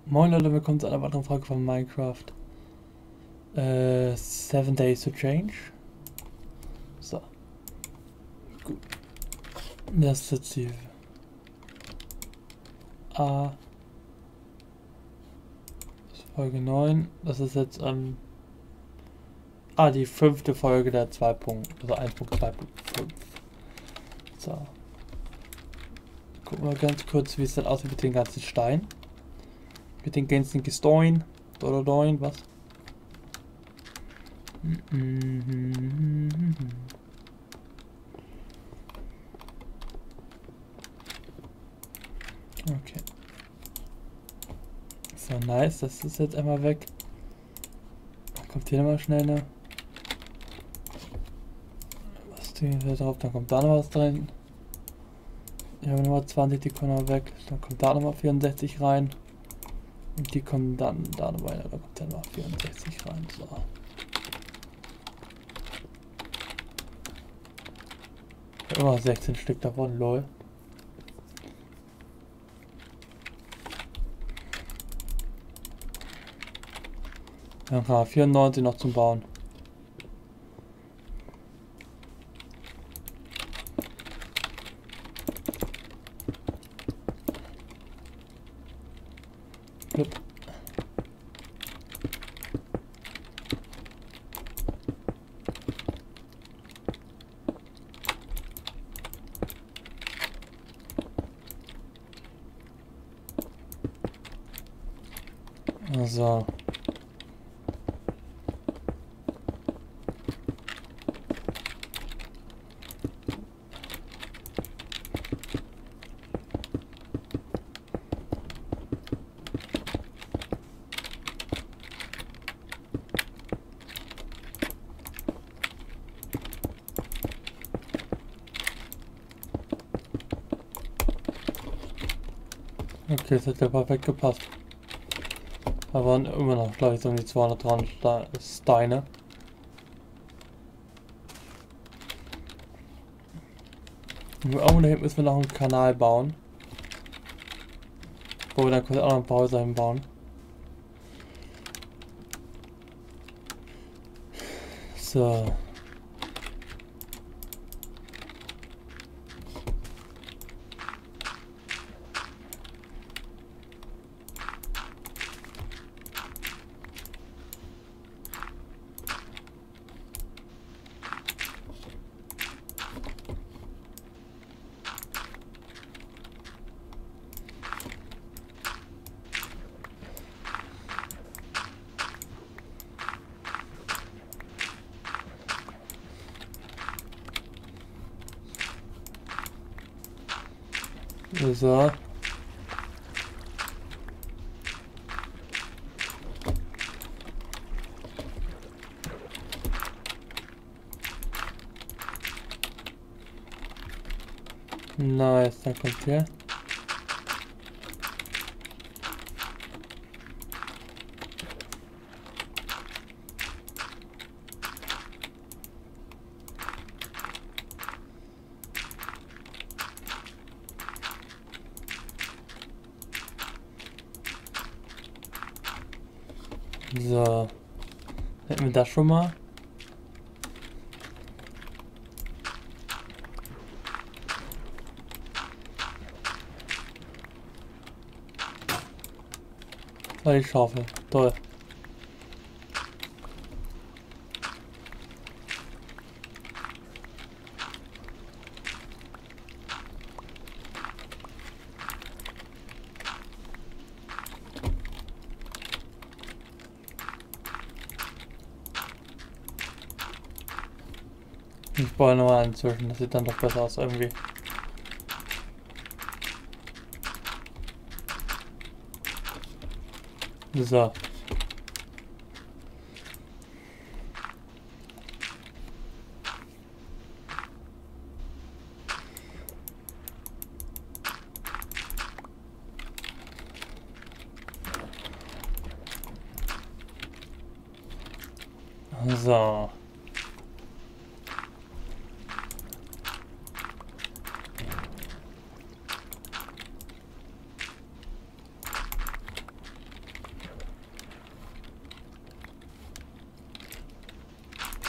Moin Leute, willkommen zu einer weiteren Folge von Minecraft. 7 Days to Change. So, gut. Das ist jetzt die A. Das ist Folge 9. Das ist jetzt die 5. Folge der 2. Also 1.2.5. So. Gucken wir ganz kurz, wie es dann aussieht mit den ganzen Steinen. Mit den ganzen Gestein. Oder Doin, was? Okay. So, nice. Das ist jetzt einmal weg. Dann kommt hier nochmal schnell eine. Was tun wir drauf? Dann kommt da noch was drin. Ich habe nochmal 20, die kommen noch weg. Dann kommt da nochmal 64 rein. Und die kommen dann da noch weiter. Da kommt dann noch 64 rein. So. Immer 16 Stück davon, lol. Dann haben wir 94 noch zum Bauen. Blub. So. Okay, das hat ja perfekt gepasst. Da waren immer noch, glaube ich, so um die 200 dran Steine. Nur irgendwo da hinten müssen wir noch einen Kanal bauen. Wo wir dann kurz auch noch ein paar Häuser hinbauen. So. So. Nice, dann kommt hier. So. Hätten wir das schon mal. Die Schaufel. Toll. Ich baue nochmal inzwischen. Das sieht dann doch besser aus irgendwie. So. So.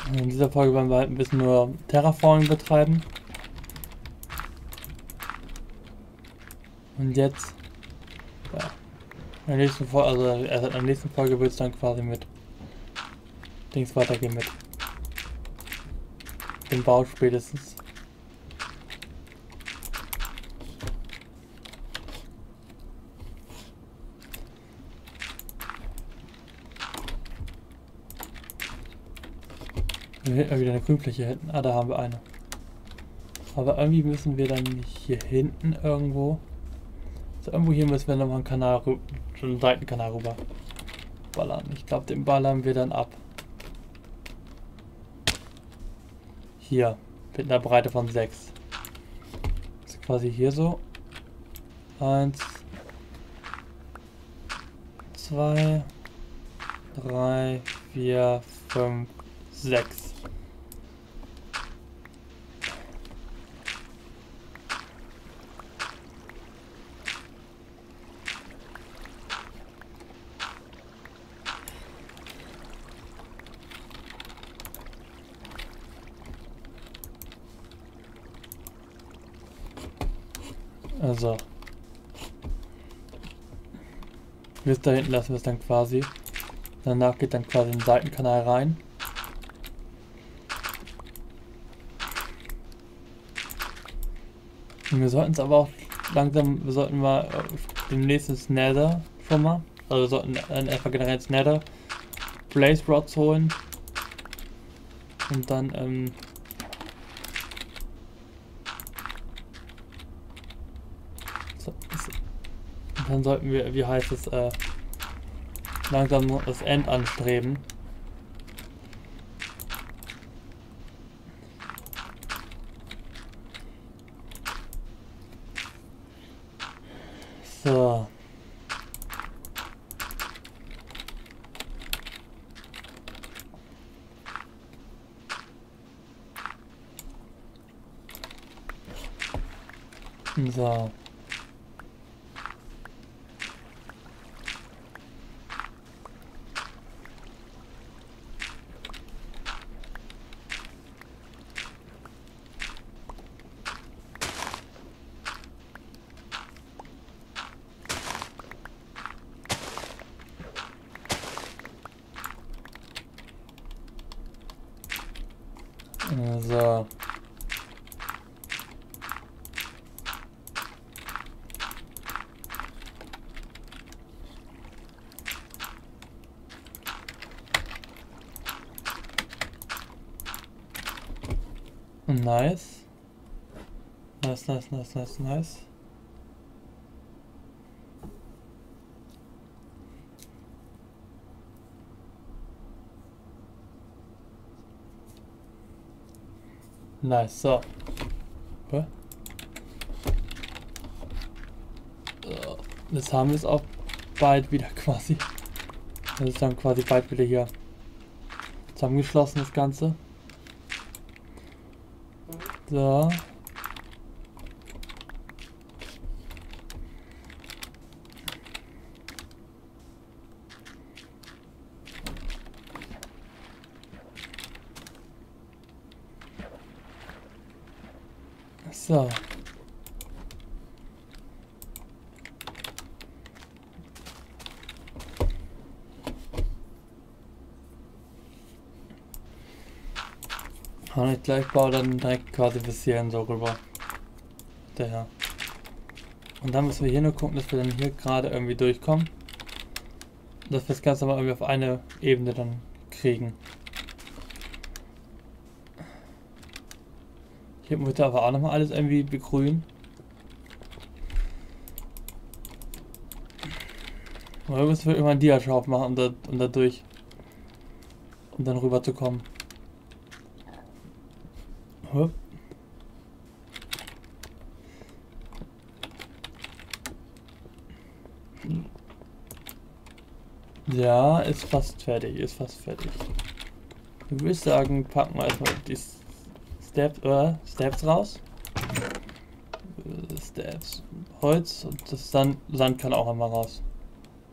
In dieser Folge werden wir halt ein bisschen nur Terraforming betreiben. Und jetzt, ja, in der nächsten Folge, also erst in der nächsten Folge wird es dann quasi mit Dings weitergehen, mit dem Bau spätestens. Wieder eine Grünfläche hinten. Ah, da haben wir eine. Aber irgendwie müssen wir dann nicht hier hinten irgendwo. Also irgendwo hier müssen wir nochmal einen Kanal, einen Seitenkanal rüber ballern. Ich glaube, den ballern wir dann ab. Hier, mit einer Breite von 6. Das ist quasi hier so. 1, 2, 3, 4, 5, 6. Also, bis da hinten lassen wir es dann quasi. Danach geht dann quasi ein Seitenkanal rein. Und wir sollten es aber auch langsam, wir sollten mal demnächst ins Nether schon mal. Also wir sollten einfach generell ins Nether Blaze Rods holen. Und dann, und dann sollten wir, wie heißt es, langsam das End anstreben. So. So. So. Nice. Nice. Nice, so. Okay. Jetzt haben wir es auch bald wieder quasi. Das ist dann quasi bald wieder hier zusammengeschlossen, das Ganze. So. So. Und ich gleich baue dann direkt quasi bis hierhin so rüber. Der. Und dann müssen wir hier nur gucken, dass wir dann hier gerade irgendwie durchkommen. Dass wir das Ganze mal irgendwie auf eine Ebene dann kriegen. Hier muss aber auch nochmal alles irgendwie begrünen. Oder müssen wir irgendwann einen Diaschauf machen, um da durch. Um dann rüber zu kommen. Hup. Ja, ist fast fertig, Ich würde sagen, packen wir erstmal die Steps raus. Steps. Holz und das Sand kann auch einmal raus.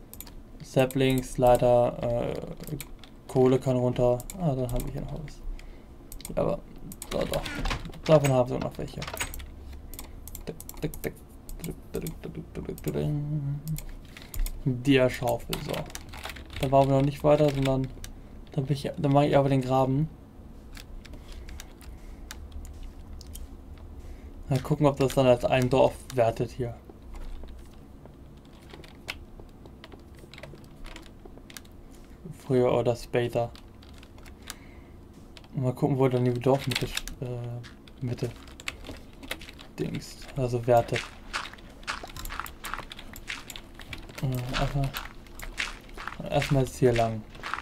Saplings, Leiter, Kohle kann runter. Ah, dann habe ich hier noch was. Ja, aber doch. Davon haben wir noch welche. Dia-Schaufel, so. Da waren wir noch nicht weiter, sondern dann mache ich aber den Graben. Mal gucken, ob das dann als ein Dorf wertet hier. Früher oder später. Mal gucken, wo dann die Dorfmitte Mitte Dings, also wertet. Einfach erstmal jetzt hier lang.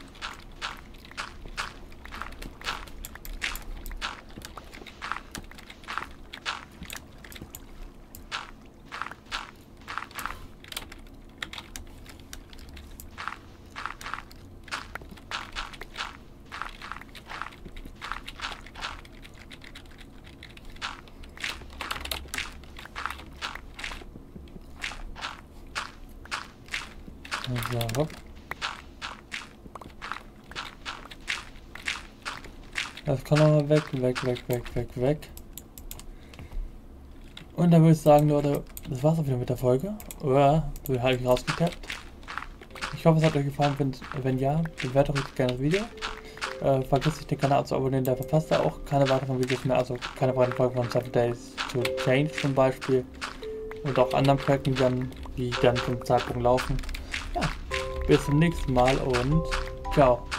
So, hopp. Das kann aber weg. Und dann würde ich sagen, Leute, das war's auch wieder mit der Folge. Oder, du habe ich rausgekappt. Ich hoffe, es hat euch gefallen. Wenn ja, bewertet euch gerne das Video. Vergesst nicht, den Kanal zu abonnieren, der verpasst da auch keine weiteren Videos mehr. Also keine weiteren Folgen von 7 Days to Change zum Beispiel. Und auch anderen Projekten, die dann zum Zeitpunkt laufen. Ja, bis zum nächsten Mal und ciao.